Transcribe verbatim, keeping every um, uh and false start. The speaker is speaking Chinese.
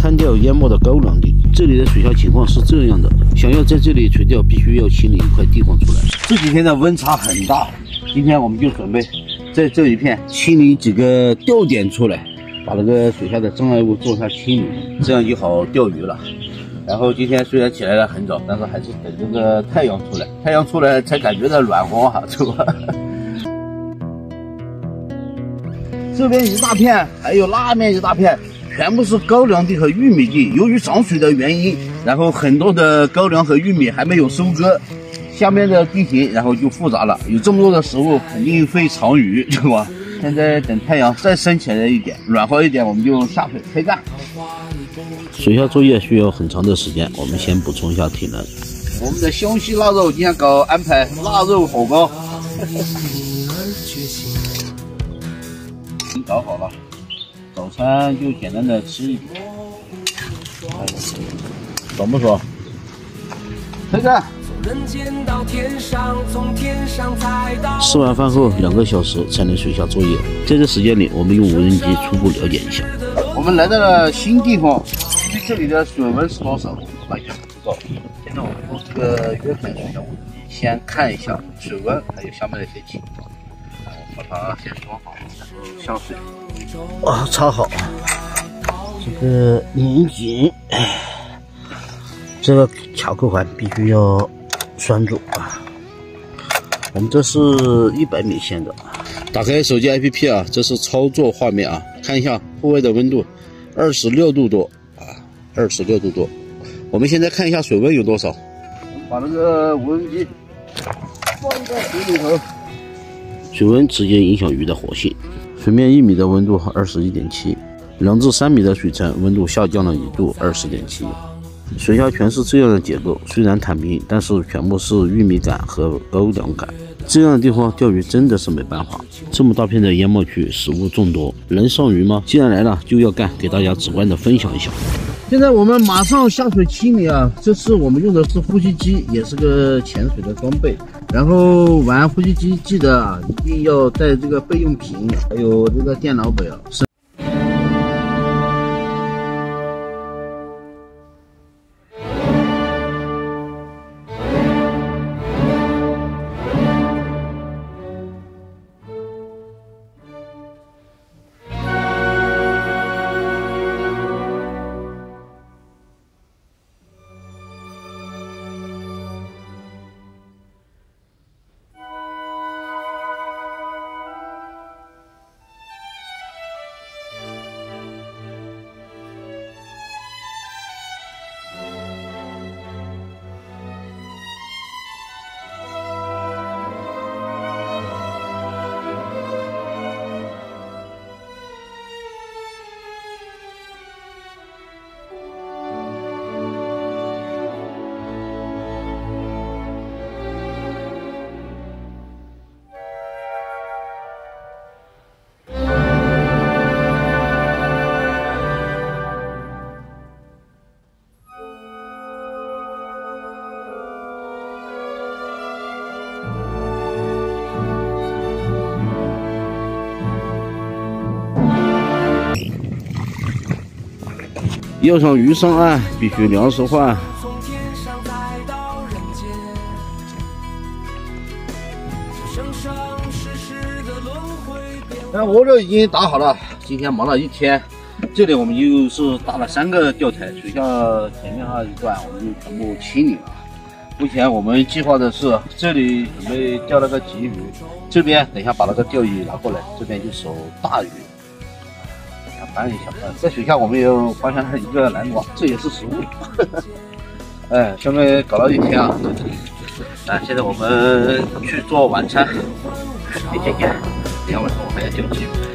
滩钓淹没的高粱地，这里的水下情况是这样的：想要在这里垂钓，必须要清理一块地方出来。这几天的温差很大，今天我们就准备在这一片清理几个钓点出来，把那个水下的障碍物做下清理，这样就好钓鱼了。然后今天虽然起来的很早，但是还是等这个太阳出来，太阳出来才感觉到暖和哈，是吧？这边一大片，还有那面一大片，全部是高粱地和玉米地。由于涨水的原因，然后很多的高粱和玉米还没有收割，下面的地形然后就复杂了。有这么多的食物，肯定会藏鱼，是吧？现在等太阳再升起来一点，暖和一点，我们就下水开干。水下作业需要很长的时间，我们先补充一下体能。我们的湘西腊肉今天搞安排腊肉火锅。已经搞好了，早餐就简单的吃一点，爽不爽？开干！吃完饭后两个小时才能水下作业，在这时间里，我们用无人机初步了解一下。我们来到了新地方，至于这里的水温是多少，完全不知道。现在我们用这个约克水下无人机先看一下水温，还有下面的一些情况。把它先装好，然后下水。啊，插好。这个拧紧，这个卡扣环必须要拴住啊。我们这是一百米线的。打开手机 A P P 啊，这是操作画面啊，看一下户外的温度，二十六度多啊，二十六度多。我们现在看一下水温有多少。我们把那个无人机放在水里头。水温直接影响鱼的活性。水面一米的温度二十一点七，两至三米的水层温度下降了一度，二十点七。水下全是这样的结构，虽然坦平，但是全部是玉米杆和高粱杆。这样的地方钓鱼真的是没办法。这么大片的淹没区，食物众多，能上鱼吗？既然来了就要干，给大家直观的分享一下。现在我们马上下水清理啊！这次我们用的是呼吸机，也是个潜水的装备。然后玩呼吸机记得啊，一定要带这个备用品，还有这个电脑表。要想鱼上岸，必须粮食换。那锅肉已经打好了，今天忙了一天。这里我们又是搭了三个钓台，水下前面那一段我们就全部清理了。目前我们计划的是，这里准备钓那个鲫鱼，这边等一下把那个钓鱼拿过来，这边就守大鱼。搬一下，在水下我们也有发现了一个蓝爪，这也是食物。哎，下面搞了一天啊，哎，现在我们去做晚餐。谢谢，今天晚上我还要钓鲫鱼。